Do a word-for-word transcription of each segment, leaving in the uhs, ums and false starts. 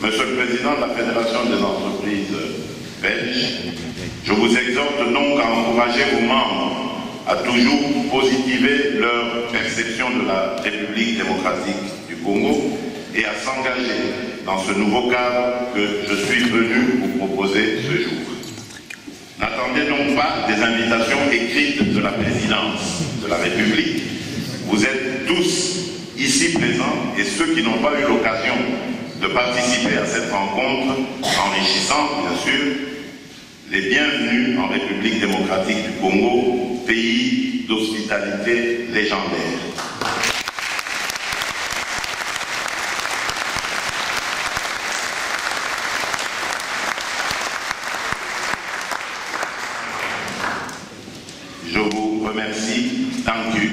Monsieur le Président de la Fédération des entreprises belges, je vous exhorte donc à encourager vos membres à toujours positiver leur perception de la République démocratique du Congo et à s'engager dans ce nouveau cadre que je suis venu vous proposer ce jour. N'attendez donc pas des invitations écrites de la présidence de la République. Vous êtes tous ici présents et ceux qui n'ont pas eu l'occasion de participer à cette rencontre enrichissante, bien sûr, les bienvenus en République démocratique du Congo, pays d'hospitalité légendaire. Je vous remercie. Thank you.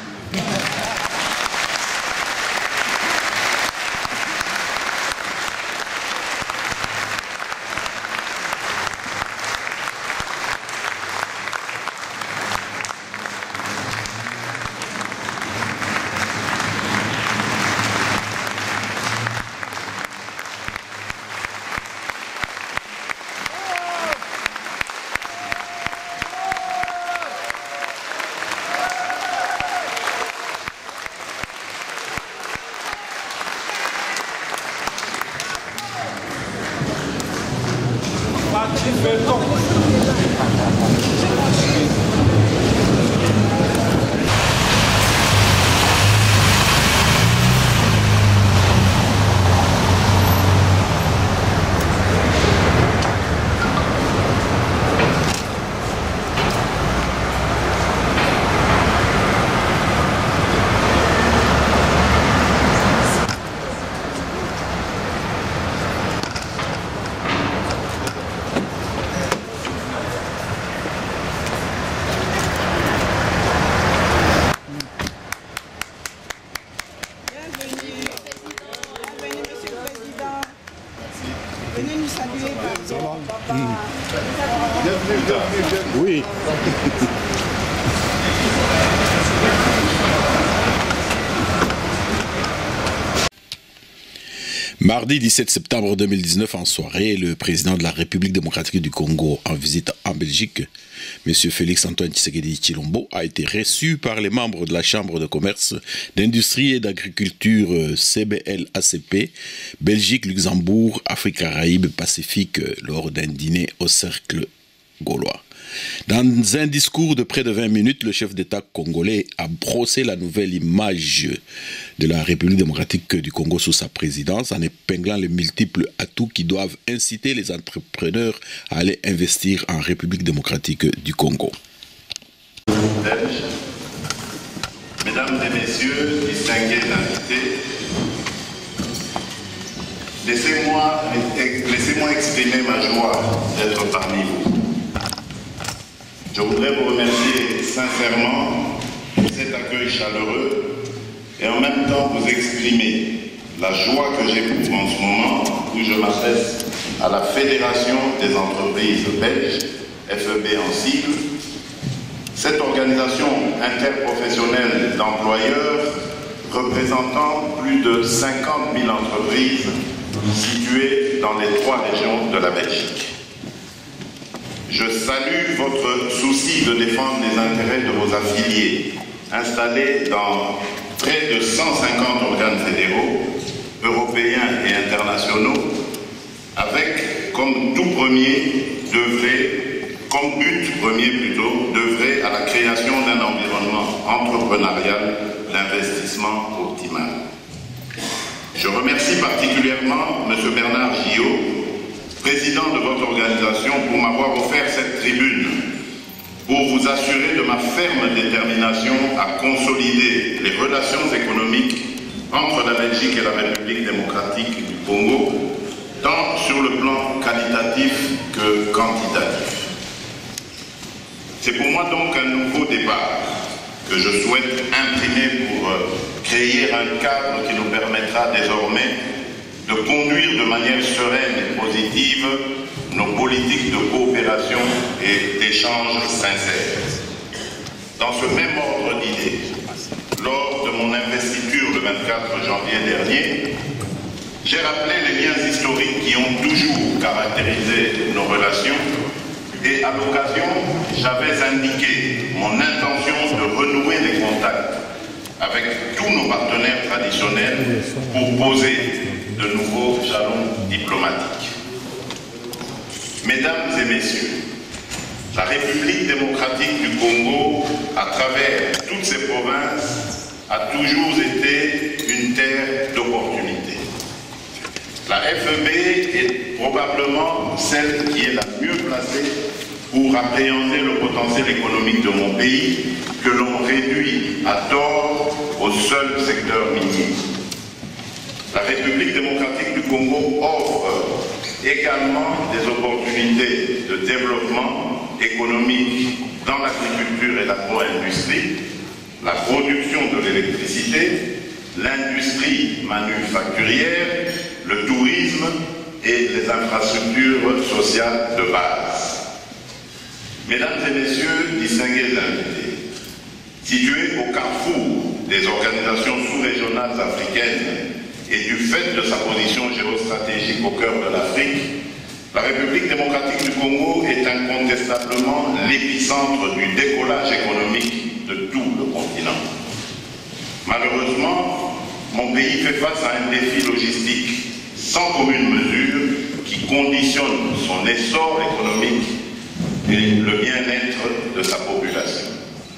Oui. Mardi dix-sept septembre deux mille dix-neuf, en soirée, le président de la République démocratique du Congo en visite en Belgique, M. Félix-Antoine Tshisekedi Tshilombo, a été reçu par les membres de la Chambre de commerce, d'industrie et d'agriculture C B L A C P, Belgique, Luxembourg, Afrique, Caraïbes, Pacifique, lors d'un dîner au Cercle Gaulois. Dans un discours de près de vingt minutes, le chef d'État congolais a brossé la nouvelle image de la République démocratique du Congo sous sa présidence en épinglant les multiples atouts qui doivent inciter les entrepreneurs à aller investir en République démocratique du Congo. Mesdames et messieurs, distingués invités, laissez-moi laissez-moi exprimer ma joie d'être parmi vous. Je voudrais vous remercier sincèrement pour cet accueil chaleureux et en même temps vous exprimer la joie que j'éprouve en ce moment où je m'adresse à la Fédération des entreprises belges, F E B en sigle, cette organisation interprofessionnelle d'employeurs représentant plus de cinquante mille entreprises situées dans les trois régions de la Belgique. Je salue votre souci de défendre les intérêts de vos affiliés, installés dans près de cent cinquante organes fédéraux, européens et internationaux, avec comme tout premier d'œuvrer, comme but premier plutôt, d'œuvrer à la création d'un environnement entrepreneurial d'investissement optimal. Je remercie particulièrement M. Bernard Gillot, président de votre organisation, pour m'avoir offert cette tribune, pour vous assurer de ma ferme détermination à consolider les relations économiques entre la Belgique et la République démocratique du Congo, tant sur le plan qualitatif que quantitatif. C'est pour moi donc un nouveau départ que je souhaite imprimer pour créer un cadre qui nous permettra désormais de conduire de manière sereine et positive nos politiques de coopération et d'échange sincères. Dans ce même ordre d'idées, lors de mon investiture le vingt-quatre janvier dernier, J'ai rappelé les liens historiques qui ont toujours caractérisé nos relations et à l'occasion, j'avais indiqué mon intention de renouer les contacts avec tous nos partenaires traditionnels pour poser de nouveaux jalons diplomatiques. Mesdames et messieurs, la République démocratique du Congo, à travers toutes ses provinces, a toujours été une terre d'opportunités. La F E B est probablement celle qui est la mieux placée pour appréhender le potentiel économique de mon pays, que l'on réduit à tort au seul secteur minier. La République démocratique du Congo offre également des opportunités de développement économique dans l'agriculture et l'agro-industrie, la production de l'électricité, l'industrie manufacturière, le tourisme et les infrastructures sociales de base. Mesdames et messieurs, distingués invités, situé au carrefour des organisations sous-régionales africaines et du fait de sa position géostratégique au cœur de l'Afrique, la République démocratique du Congo est incontestablement l'épicentre du décollage économique de tout le continent. Malheureusement, mon pays fait face à un défi logistique sans commune mesure qui conditionne son essor économique et le bien-être de sa population.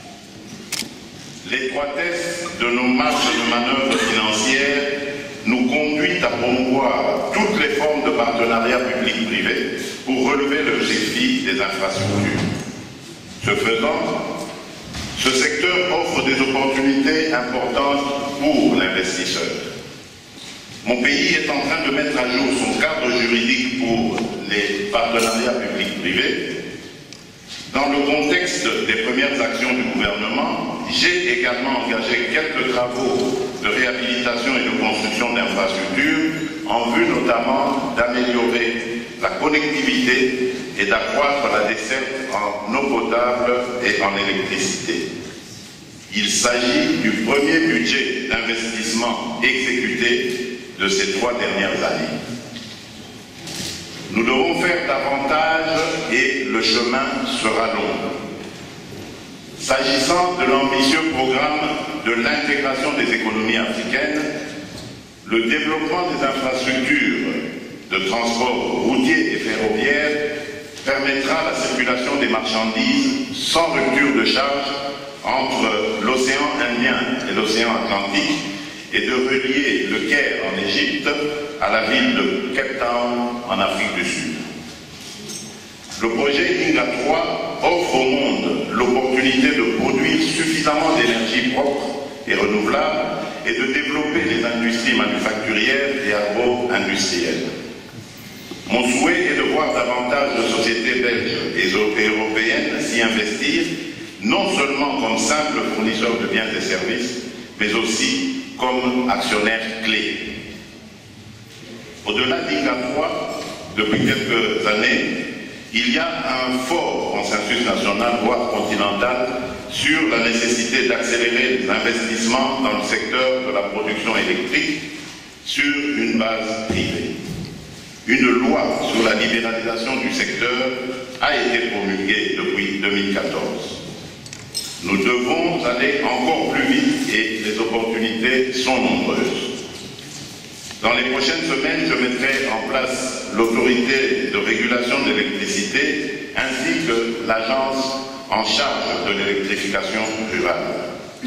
L'étroitesse de nos marges de manœuvre financières nous conduit à promouvoir toutes les formes de partenariat public-privé pour relever le défi des infrastructures. Ce faisant, ce secteur offre des opportunités importantes pour l'investisseur. Mon pays est en train de mettre à jour son cadre juridique pour les partenariats publics-privés. Dans le contexte des premières actions du gouvernement, j'ai également engagé quelques travaux de réhabilitation et de construction d'infrastructures en vue notamment d'améliorer la connectivité et d'accroître la desserte en eau potable et en électricité. Il s'agit du premier budget d'investissement exécuté de ces trois dernières années. Nous devons faire davantage et le chemin sera long. S'agissant de l'ambitieux programme de l'intégration des économies africaines, le développement des infrastructures de transport routier et ferroviaire permettra la circulation des marchandises sans rupture de charge entre l'océan Indien et l'océan Atlantique et de relier le Caire en Égypte à la ville de Cape Town en Afrique du Sud. Le projet Inga trois offre au monde l'opportunité de produire suffisamment d'énergie propre et renouvelable et de développer les industries manufacturières et agro-industrielles. Mon souhait est de voir davantage de sociétés belges et européennes s'y investir, non seulement comme simples fournisseurs de biens et services, mais aussi comme actionnaires clés. Au-delà d'Inga trois, depuis quelques années, il y a un fort consensus national, voire continental, sur la nécessité d'accélérer les investissements dans le secteur de la production électrique sur une base privée. Une loi sur la libéralisation du secteur a été promulguée depuis deux mille quatorze. Nous devons aller encore plus vite et les opportunités sont nombreuses. Dans les prochaines semaines, je mettrai en place l'autorité de régulation de l'électricité ainsi que l'agence en charge de l'électrification rurale.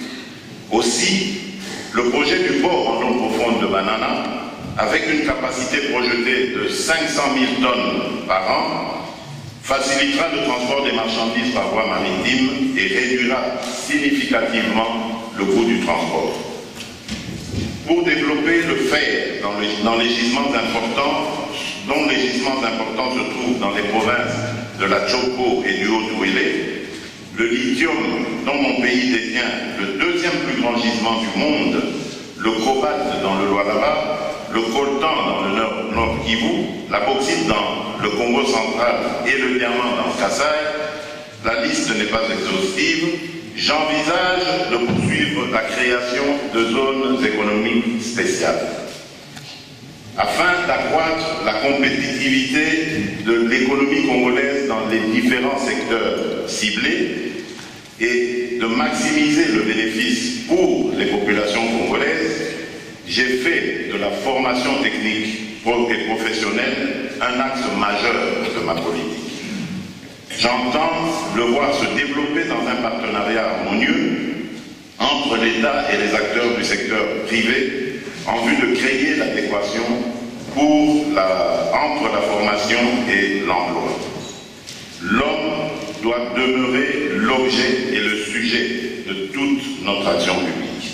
Aussi, le projet du port en eau profonde de Banana, avec une capacité projetée de cinq cent mille tonnes par an, facilitera le transport des marchandises par voie maritime et réduira significativement le coût du transport. Pour développer le fer dans les, dans les gisements importants, dont les gisements importants se trouvent dans les provinces de la Chopo et du Haut-Ouélé, le lithium dont mon pays détient le deuxième plus grand gisement du monde, le cobalt dans le Lualaba, le coltan dans le Nord, Nord Kivu, la bauxite dans le Congo central et le diamant dans le Kasaï, la liste n'est pas exhaustive. J'envisage de poursuivre la création de zones économiques spéciales. afin d'accroître la compétitivité de l'économie congolaise dans les différents secteurs ciblés et de maximiser le bénéfice pour les populations congolaises, j'ai fait de la formation technique et professionnelle un axe majeur de ma politique. J'entends le voir se développer dans un partenariat harmonieux entre l'État et les acteurs du secteur privé en vue de créer l'adéquation pour la, entre la formation et l'emploi. L'homme doit demeurer l'objet et le sujet de toute notre action publique.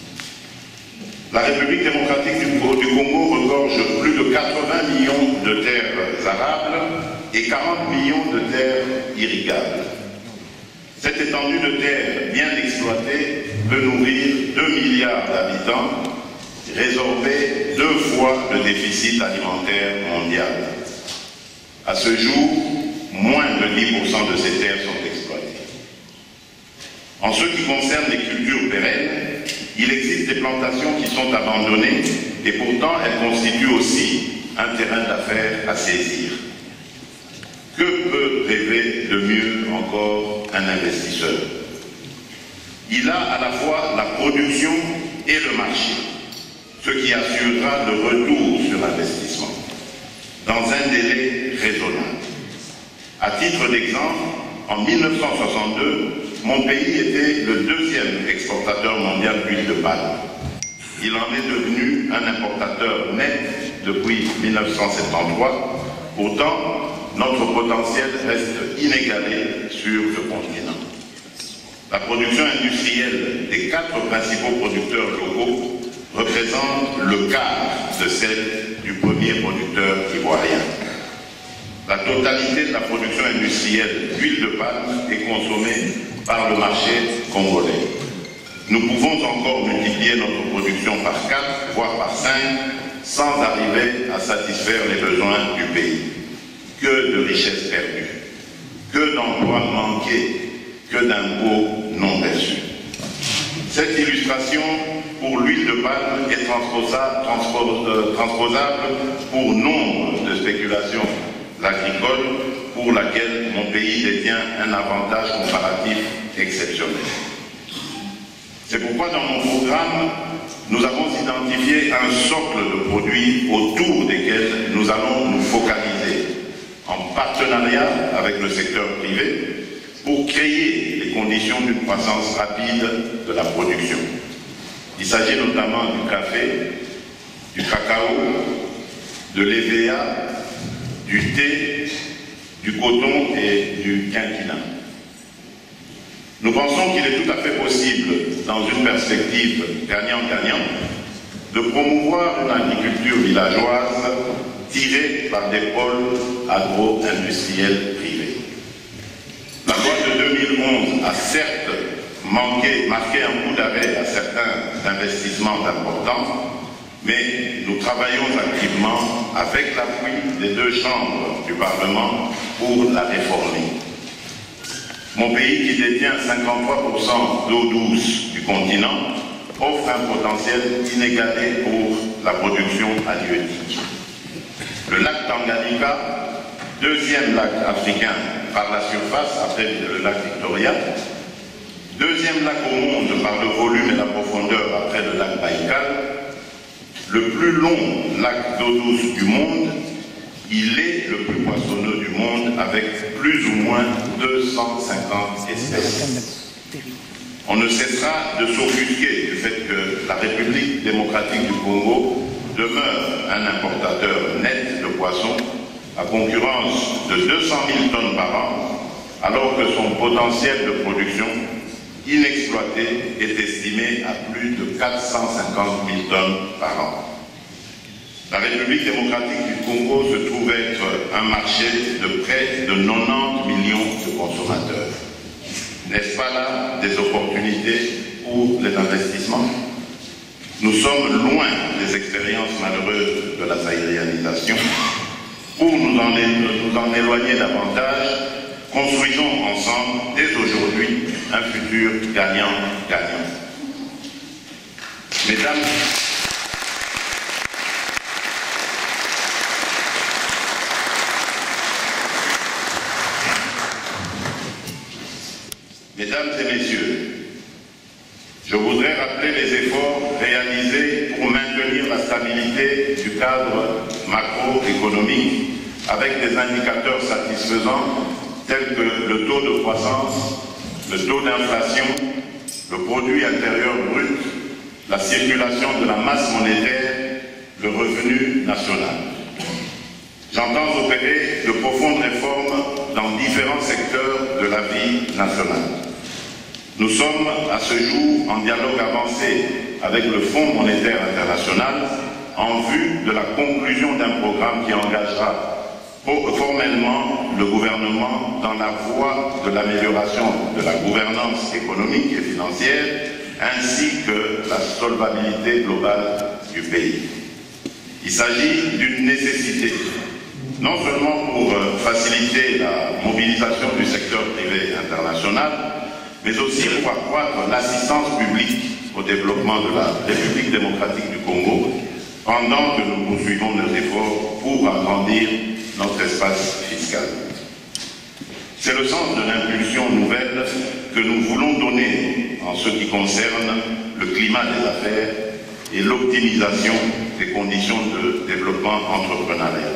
La République démocratique du Congo regorge plus de quatre-vingts millions de terres arables et quarante millions de terres irrigables. Cette étendue de terres bien exploitée peut nourrir deux milliards d'habitants, résorber deux fois le déficit alimentaire mondial. À ce jour, moins de dix pour cent de ces terres sont exploitées. En ce qui concerne les cultures pérennes, il existe des plantations qui sont abandonnées et pourtant elles constituent aussi un terrain d'affaires à saisir. Que peut rêver de mieux encore un investisseur? Il a à la fois la production et le marché, ce qui assurera le retour sur investissement, dans un délai raisonnable. À titre d'exemple, en mille neuf cent soixante-deux, mon pays était le deuxième exportateur mondial d'huile de palme. Il en est devenu un importateur net depuis mille neuf cent soixante-treize. Pourtant, notre potentiel reste inégalé sur ce continent. La production industrielle des quatre principaux producteurs locaux représente le quart de celle du premier producteur ivoirien. La totalité de la production industrielle d'huile de palme est consommée par le marché congolais. Nous pouvons encore multiplier notre production par quatre, voire par cinq, sans arriver à satisfaire les besoins du pays. Que de richesses perdues, que d'emplois manqués, que d'impôts non perçus. Cette illustration pour l'huile de palme est transposable, transpos, euh, transposable pour nombre de spéculations agricoles pour laquelle mon pays détient un avantage comparatif exceptionnel. C'est pourquoi dans mon programme, nous avons identifié un socle de produits autour desquels nous allons nous focaliser en partenariat avec le secteur privé pour créer les conditions d'une croissance rapide de la production. Il s'agit notamment du café, du cacao, de l'E V A, du thé, du coton et du quinquina. Nous pensons qu'il est tout à fait possible, dans une perspective gagnant-gagnant, de promouvoir une agriculture villageoise tirée par des pôles agro-industriels privés. La loi de deux mille onze a certes manqué, marqué un coup d'arrêt à certains investissements importants, mais nous travaillons activement avec l'appui des deux chambres du Parlement pour la réformer. Mon pays, qui détient cinquante-trois pour cent d'eau douce du continent, offre un potentiel inégalé pour la production halieutique. Le lac Tanganyika, deuxième lac africain par la surface après le lac Victoria, deuxième lac au monde par le volume et la profondeur après le lac Baïkal, le plus long lac d'eau douce du monde, il est le plus poissonneux du monde avec plus ou moins deux cent cinquante espèces. On ne cessera de s'offusquer du fait que la République démocratique du Congo demeure un importateur net de poissons à concurrence de deux cent mille tonnes par an, alors que son potentiel de production inexploité est estimé à plus de quatre cent cinquante mille tonnes par an. La République démocratique du Congo se trouve être un marché de près de quatre-vingt-dix millions de consommateurs. N'est-ce pas là des opportunités pour les investissements? Nous sommes loin des expériences malheureuses de la sahélianisation. Pour nous en, nous en éloigner davantage, construisons ensemble, dès aujourd'hui, un futur gagnant-gagnant. Mesdames, Mesdames et messieurs, je voudrais rappeler les efforts réalisés pour maintenir la stabilité du cadre macroéconomique avec des indicateurs satisfaisants tels que le taux de croissance, le taux d'inflation, le produit intérieur brut, la circulation de la masse monétaire, le revenu national. J'entends opérer de profondes réformes dans différents secteurs de la vie nationale. Nous sommes à ce jour en dialogue avancé avec le Fonds monétaire international en vue de la conclusion d'un programme qui engagera formellement le gouvernement dans la voie de l'amélioration de la gouvernance économique et financière ainsi que la solvabilité globale du pays. Il s'agit d'une nécessité, non seulement pour faciliter la mobilisation du secteur privé international, mais aussi pour accroître l'assistance publique au développement de la République démocratique du Congo, pendant que nous poursuivons nos efforts pour agrandir notre espace fiscal. C'est le sens de l'impulsion nouvelle que nous voulons donner en ce qui concerne le climat des affaires et l'optimisation des conditions de développement entrepreneurial.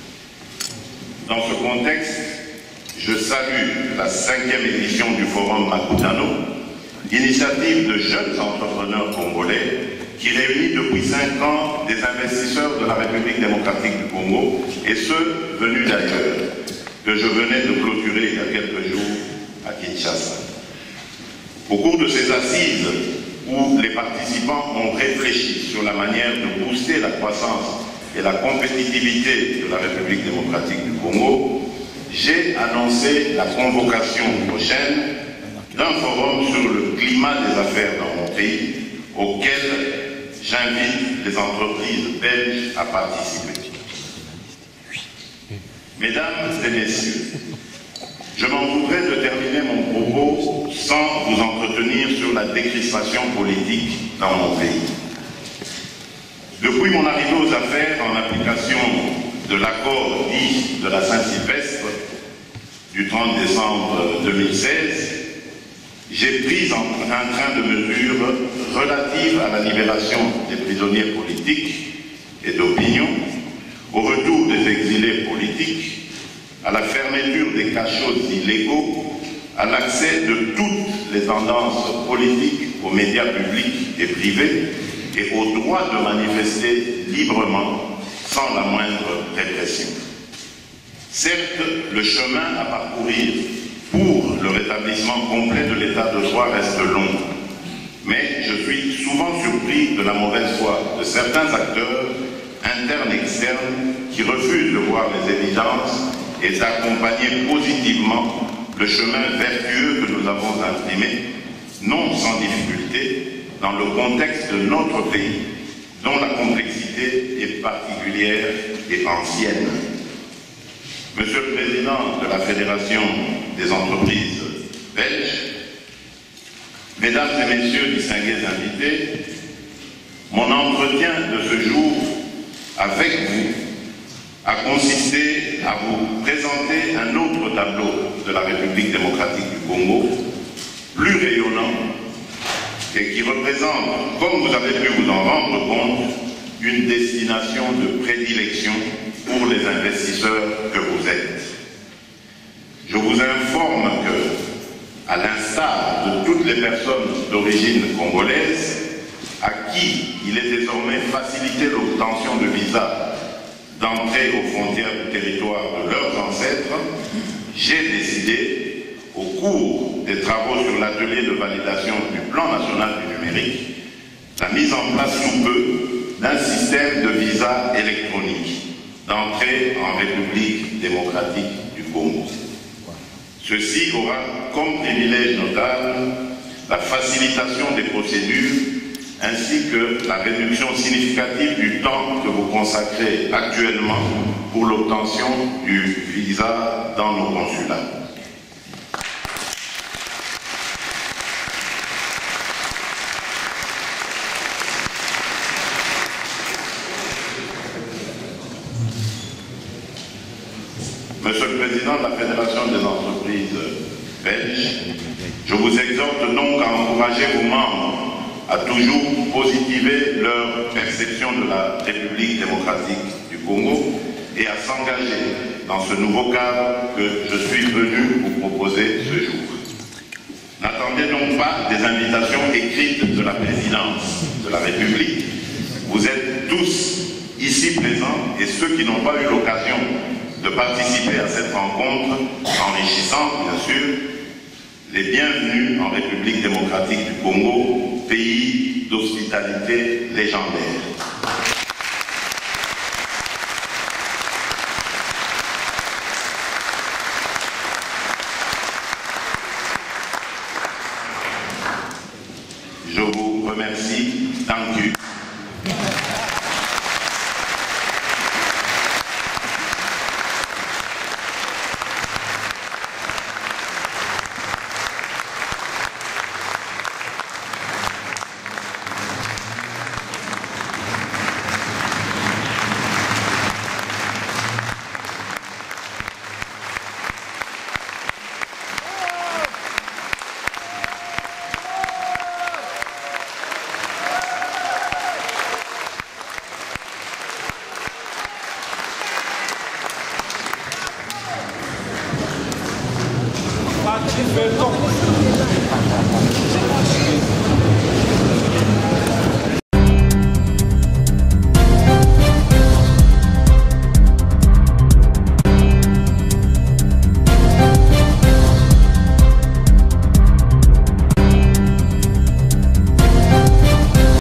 Dans ce contexte, je salue la cinquième édition du Forum Makutano, initiative de jeunes entrepreneurs congolais qui réunit depuis cinq ans des investisseurs de la République démocratique du Congo et ceux venus d'ailleurs, que je venais de clôturer il y a quelques jours à Kinshasa. Au cours de ces assises où les participants ont réfléchi sur la manière de booster la croissance et la compétitivité de la République démocratique du Congo, j'ai annoncé la convocation prochaine d'un forum sur le climat des affaires dans mon pays, auquel j'invite les entreprises belges à participer. Mesdames et messieurs, je m'en voudrais de terminer mon propos sans vous entretenir sur la décrispation politique dans mon pays. Depuis mon arrivée aux affaires en application de l'accord dit de la Saint-Sylvestre du trente décembre deux mille seize, j'ai pris un train de mesures relatives à la libération des prisonniers politiques et d'opinion, au retour des exilés politiques, à la fermeture des cachots illégaux, à l'accès de toutes les tendances politiques aux médias publics et privés et au droit de manifester librement sans la moindre répression. Certes, le chemin à parcourir pour le rétablissement complet de l'état de droit reste long, mais je suis souvent surpris de la mauvaise foi de certains acteurs internes et externes qui refusent de voir les évidences et d'accompagner positivement le chemin vertueux que nous avons imprimé, non sans difficulté, dans le contexte de notre pays, dont la complexité est particulière et ancienne. Monsieur le Président de la Fédération des entreprises belges, Mesdames et Messieurs distingués invités, mon entretien de ce jour avec vous a consisté à vous présenter un autre tableau de la République démocratique du Congo, plus rayonnant et qui représente, comme vous avez pu vous en rendre compte, une destination de prédilection pour les investisseurs que vous êtes. Je vous informe que, à l'instar de toutes les personnes d'origine congolaise, à qui il est désormais facilité l'obtention de visas d'entrée aux frontières du territoire de leurs ancêtres, j'ai décidé, au cours des travaux sur l'atelier de validation du plan national du numérique, la mise en place sous peu d'un système de visa électronique d'entrée en République démocratique du Congo. Ceci aura comme privilège notable la facilitation des procédures ainsi que la réduction significative du temps que vous consacrez actuellement pour l'obtention du visa dans nos consulats. Monsieur le Président de la Fédération des entreprises belge. Je vous exhorte donc à encourager vos membres à toujours positiver leur perception de la République démocratique du Congo et à s'engager dans ce nouveau cadre que je suis venu vous proposer ce jour. N'attendez donc pas des invitations écrites de la présidence de la République. Vous êtes tous ici présents et ceux qui n'ont pas eu l'occasion de participer à cette rencontre enrichissante, bien sûr, les bienvenus en République démocratique du Congo, pays d'hospitalité légendaire. Je vous remercie. Thank you. Parti fait